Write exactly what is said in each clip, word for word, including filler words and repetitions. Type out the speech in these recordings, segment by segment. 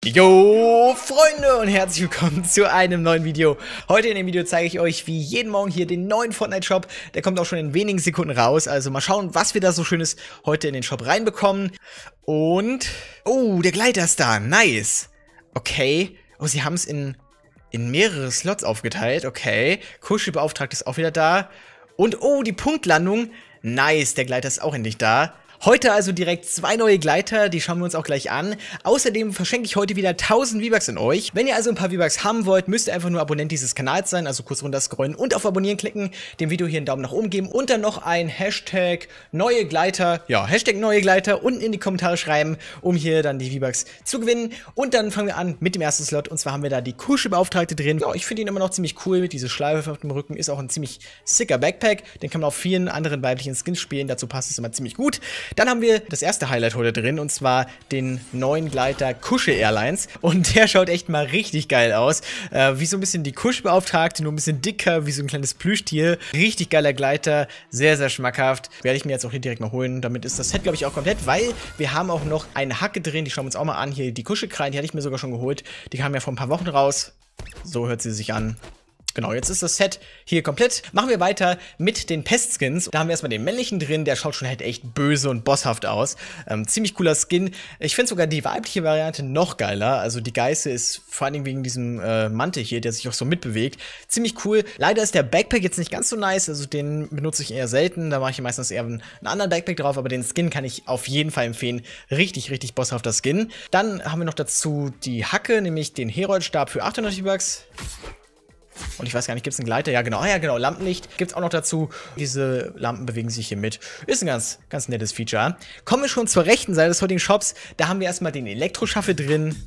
Jo, Freunde und herzlich willkommen zu einem neuen Video. Heute in dem Video zeige ich euch wie jeden Morgen hier den neuen Fortnite-Shop. Der kommt auch schon in wenigen Sekunden raus. Also mal schauen, was wir da so Schönes heute in den Shop reinbekommen. Und, oh, der Gleiter ist da. Nice. Okay. Oh, sie haben es in, in mehrere Slots aufgeteilt. Okay. Kuschelbeauftragte ist auch wieder da. Und, oh, die Punktlandung. Nice, der Gleiter ist auch endlich da. Heute also direkt zwei neue Gleiter, die schauen wir uns auch gleich an. Außerdem verschenke ich heute wieder tausend V-Bucks in euch. Wenn ihr also ein paar V-Bucks haben wollt, müsst ihr einfach nur Abonnent dieses Kanals sein, also kurz runter scrollen und auf Abonnieren klicken, dem Video hier einen Daumen nach oben geben und dann noch ein Hashtag neue Gleiter, ja, Hashtag neue Gleiter unten in die Kommentare schreiben, um hier dann die V-Bucks zu gewinnen. Und dann fangen wir an mit dem ersten Slot und zwar haben wir da die Kuschelbeauftragte drin. Ja, ich finde ihn immer noch ziemlich cool, diese Schleife auf dem Rücken ist auch ein ziemlich sicker Backpack. Den kann man auf vielen anderen weiblichen Skins spielen, dazu passt es immer ziemlich gut. Dann haben wir das erste Highlight heute drin und zwar den neuen Gleiter Kuschel Airlines und der schaut echt mal richtig geil aus. Äh, wie so ein bisschen die Kuschelbeauftragte, nur ein bisschen dicker, wie so ein kleines Plüschtier. Richtig geiler Gleiter, sehr, sehr schmackhaft. Werde ich mir jetzt auch hier direkt mal holen. Damit ist das Set, glaube ich, auch komplett, weil wir haben auch noch eine Hacke drin, die schauen wir uns auch mal an. Hier die Kuschelkrallen, die hatte ich mir sogar schon geholt. Die kamen ja vor ein paar Wochen raus. So hört sie sich an. Genau, jetzt ist das Set hier komplett. Machen wir weiter mit den Pestskins. Da haben wir erstmal den männlichen drin, der schaut schon halt echt böse und bosshaft aus. Ähm, ziemlich cooler Skin. Ich finde sogar die weibliche Variante noch geiler. Also die Geiße ist vor allen Dingen wegen diesem äh, Mantel hier, der sich auch so mitbewegt. Ziemlich cool. Leider ist der Backpack jetzt nicht ganz so nice, also den benutze ich eher selten. Da mache ich meistens eher einen, einen anderen Backpack drauf, aber den Skin kann ich auf jeden Fall empfehlen. Richtig, richtig bosshafter Skin. Dann haben wir noch dazu die Hacke, nämlich den Herold-Stab für achthundert V-Bucks. Und ich weiß gar nicht, gibt es einen Gleiter? Ja, genau. Ah, ja, genau. Lampenlicht gibt es auch noch dazu. Diese Lampen bewegen sich hier mit. Ist ein ganz, ganz nettes Feature. Kommen wir schon zur rechten Seite des heutigen Shops. Da haben wir erstmal den Elektroschaffel drin.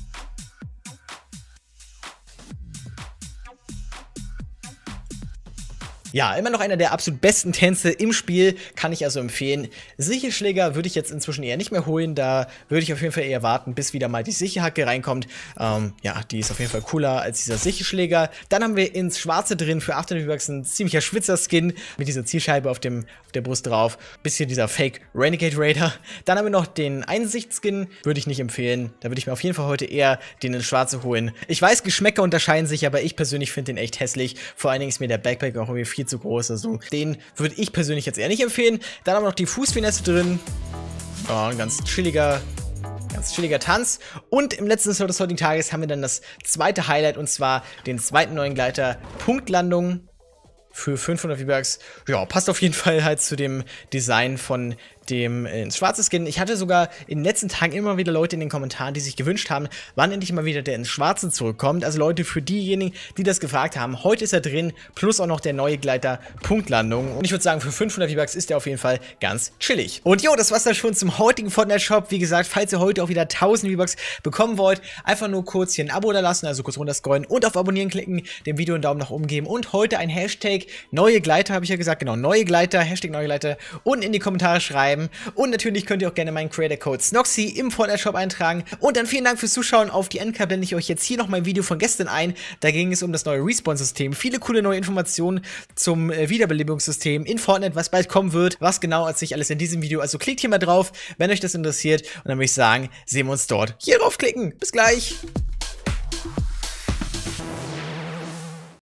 Ja, immer noch einer der absolut besten Tänze im Spiel, kann ich also empfehlen. Sichelschläger würde ich jetzt inzwischen eher nicht mehr holen, da würde ich auf jeden Fall eher warten, bis wieder mal die Sichelhacke reinkommt. Ähm, ja, die ist auf jeden Fall cooler als dieser Sichelschläger. Dann haben wir ins Schwarze drin für achthundert V-Bucks ein ziemlicher Schwitzer-Skin mit dieser Zielscheibe auf, dem, auf der Brust drauf. Bisschen dieser Fake Renegade Raider. Dann haben wir noch den Einsicht-Skin, würde ich nicht empfehlen. Da würde ich mir auf jeden Fall heute eher den ins Schwarze holen. Ich weiß, Geschmäcker unterscheiden sich, aber ich persönlich finde den echt hässlich. Vor allen Dingen ist mir der Backpack auch irgendwie viel zu groß, also den würde ich persönlich jetzt eher nicht empfehlen. Dann haben wir noch die Fußfinesse drin. Oh, ein ganz chilliger, ganz chilliger Tanz. Und im letzten Slot des heutigen Tages haben wir dann das zweite Highlight und zwar den zweiten neuen Gleiter Punktlandung für fünfhundert V-Bucks. Ja, passt auf jeden Fall halt zu dem Design von dem äh, ins schwarze Skin. Ich hatte sogar in den letzten Tagen immer wieder Leute in den Kommentaren, die sich gewünscht haben, wann endlich mal wieder der ins Schwarze zurückkommt. Also Leute, für diejenigen, die das gefragt haben, heute ist er drin, plus auch noch der neue Gleiter Punktlandung. Und ich würde sagen, für fünfhundert V-Bucks ist der auf jeden Fall ganz chillig. Und jo, das war's dann schon zum heutigen Fortnite-Shop. Wie gesagt, falls ihr heute auch wieder tausend V-Bucks bekommen wollt, einfach nur kurz hier ein Abo da lassen, also kurz runterscrollen und auf Abonnieren klicken, dem Video einen Daumen nach oben geben und heute ein Hashtag neue Gleiter, habe ich ja gesagt, genau, neue Gleiter, Hashtag neue Gleiter unten in die Kommentare schreiben. Und natürlich könnt ihr auch gerne meinen Creator Code Snoxy im Fortnite Shop eintragen. Und dann vielen Dank fürs Zuschauen. Auf die Endcard blende ich euch jetzt hier noch mein Video von gestern ein. Da ging es um das neue Respawn-System. Viele coole neue Informationen zum äh, Wiederbelebungssystem in Fortnite, was bald kommen wird. Was genau als sich alles in diesem Video. Also klickt hier mal drauf, wenn euch das interessiert. Und dann würde ich sagen, sehen wir uns dort. Hier draufklicken. Bis gleich.